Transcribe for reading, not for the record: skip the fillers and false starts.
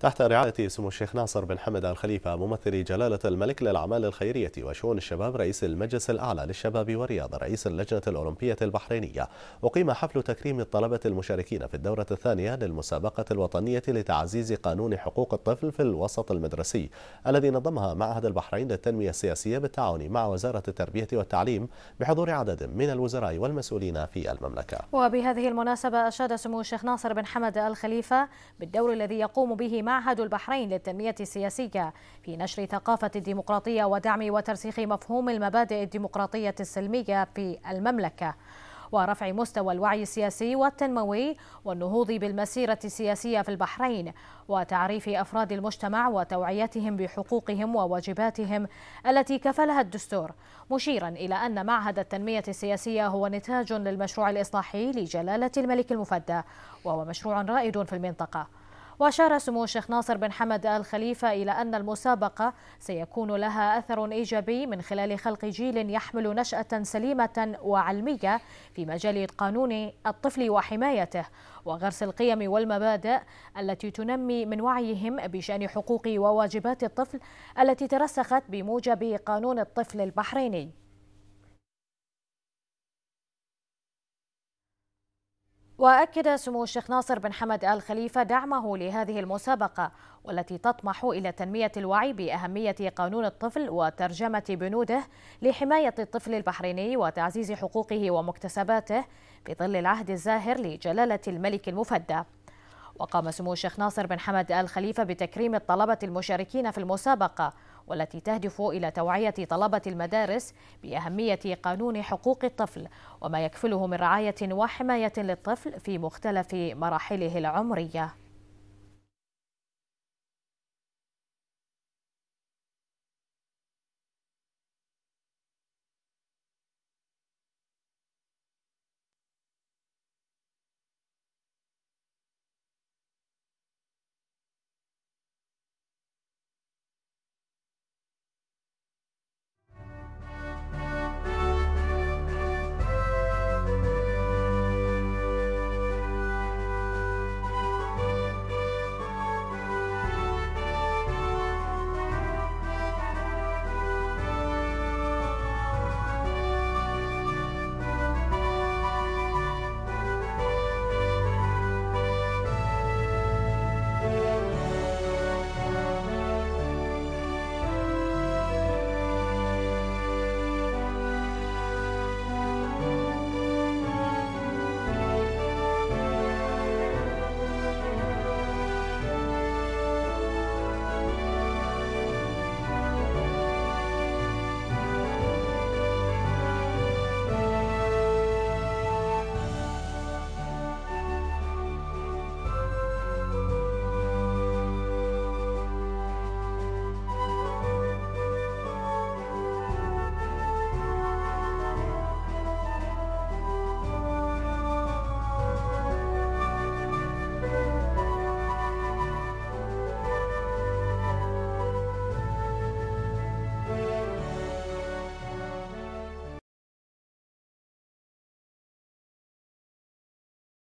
تحت رعاية سمو الشيخ ناصر بن حمد آل خليفة ممثل جلالة الملك للأعمال الخيرية وشؤون الشباب رئيس المجلس الأعلى للشباب والرياضة رئيس اللجنة الأولمبية البحرينية، أقيم حفل تكريم الطلبة المشاركين في الدورة الثانية للمسابقة الوطنية لتعزيز قانون حقوق الطفل في الوسط المدرسي، الذي نظمها معهد البحرين للتنمية السياسية بالتعاون مع وزارة التربية والتعليم بحضور عدد من الوزراء والمسؤولين في المملكة. وبهذه المناسبة أشاد سمو الشيخ ناصر بن حمد آل خليفة بالدور الذي يقوم به معهد البحرين للتنمية السياسية في نشر ثقافة الديمقراطية ودعم وترسيخ مفهوم المبادئ الديمقراطية السلمية في المملكة، ورفع مستوى الوعي السياسي والتنموي والنهوض بالمسيرة السياسية في البحرين، وتعريف أفراد المجتمع وتوعيتهم بحقوقهم وواجباتهم التي كفلها الدستور، مشيرا إلى أن معهد التنمية السياسية هو نتاج للمشروع الإصلاحي لجلالة الملك المفدى، وهو مشروع رائد في المنطقة. وأشار سمو الشيخ ناصر بن حمد آل خليفة إلى أن المسابقة سيكون لها أثر إيجابي من خلال خلق جيل يحمل نشأة سليمة وعلمية في مجال قانون الطفل وحمايته، وغرس القيم والمبادئ التي تنمي من وعيهم بشأن حقوق وواجبات الطفل التي ترسخت بموجب قانون الطفل البحريني. وأكد سمو الشيخ ناصر بن حمد آل خليفة دعمه لهذه المسابقة، والتي تطمح إلى تنمية الوعي بأهمية قانون الطفل وترجمة بنوده لحماية الطفل البحريني وتعزيز حقوقه ومكتسباته في ظل العهد الزاهر لجلالة الملك المفدى. وقام سمو الشيخ ناصر بن حمد آل خليفة بتكريم الطلبة المشاركين في المسابقة، والتي تهدف إلى توعية طلبة المدارس بأهمية قانون حقوق الطفل وما يكفله من رعاية وحماية للطفل في مختلف مراحله العمرية.